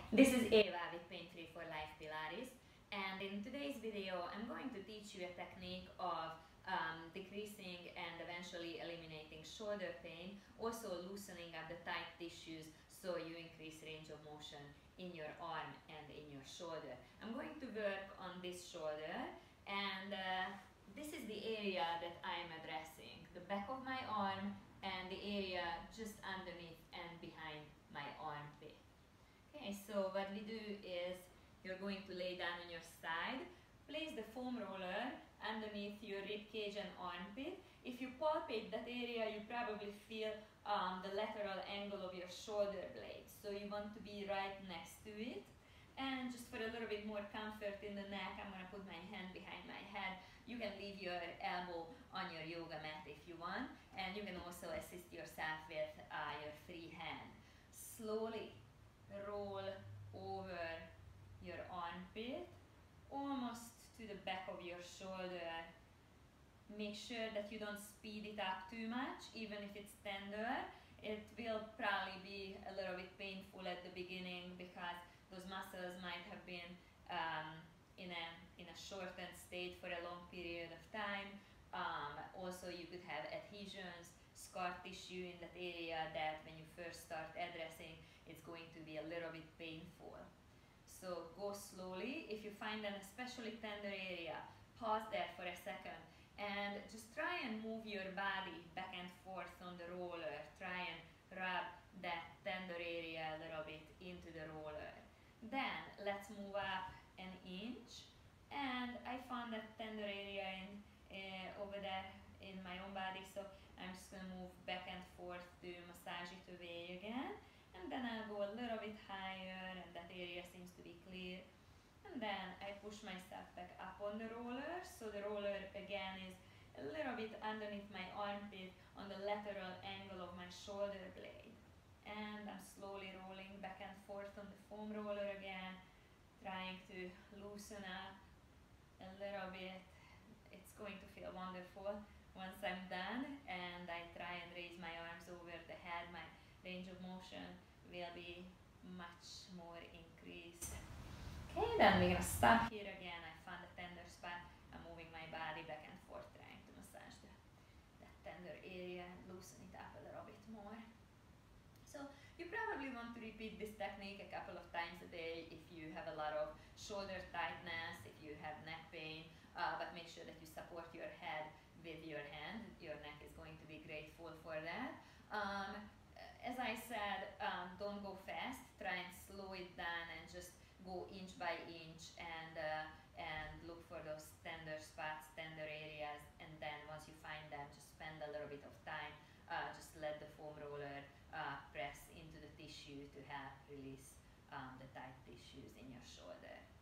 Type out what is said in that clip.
This is Eva with Pain Free for Life Pilates, and in today's video I'm going to teach you a technique of decreasing and eventually eliminating shoulder pain, also loosening up the tight tissues so you increase range of motion in your arm and in your shoulder. I'm going to work on this shoulder, and this is the area that I'm addressing, the back of my arm and the area just underneath and behind my armpit. Okay, so what we do is you're going to lay down on your side, place the foam roller underneath your rib cage and armpit. If you palpate that area, you probably feel the lateral angle of your shoulder blade. So you want to be right next to it. And just for a little bit more comfort in the neck, I'm going to put my hand behind my head. You can leave your elbow on your yoga mat if you want. And you can also assist yourself with your free hand. Slowly roll over your armpit, almost to the back of your shoulder. Make sure that you don't speed it up too much, even if it's tender. It will probably be a little bit painful at the beginning because those muscles might have been in a shortened state for a long period of time. Also, you could have adhesions, scar tissue in that area that when you first start addressing, it's going to be a little bit painful. So go slowly. If you find an especially tender area, pause there for a second and just try and move your body back and forth on the roller. Try and rub that tender area a little bit into the roller. Then let's move up an inch, and I found that tender area over there in my own body, so I'm just going to move back and forth to massage it away again. And then I'll go a little bit higher, and that area seems to be clear. And then I push myself back up on the roller, so the roller again is a little bit underneath my armpit on the lateral angle of my shoulder blade. And I'm slowly rolling back and forth on the foam roller again, trying to loosen up a little bit. It's going to feel wonderful once I'm done, and I try and raise my arms over the head. My range of motion will be much more increased. Okay, then we're gonna stop here again. I found a tender spot. I'm moving my body back and forth, trying to massage that tender area and loosen it up a little bit more. So you probably want to repeat this technique a couple of times a day if you have a lot of shoulder tightness, if you have neck pain, but make sure that you support your head with your hand. Your neck is going to be grateful for that. As I said, don't go fast. Try and slow it down and just go inch by inch and look for those tender spots, tender areas, and then once you find them, just spend a little bit of time. Just let the foam roller press into the tissue to help release the tight tissues in your shoulder.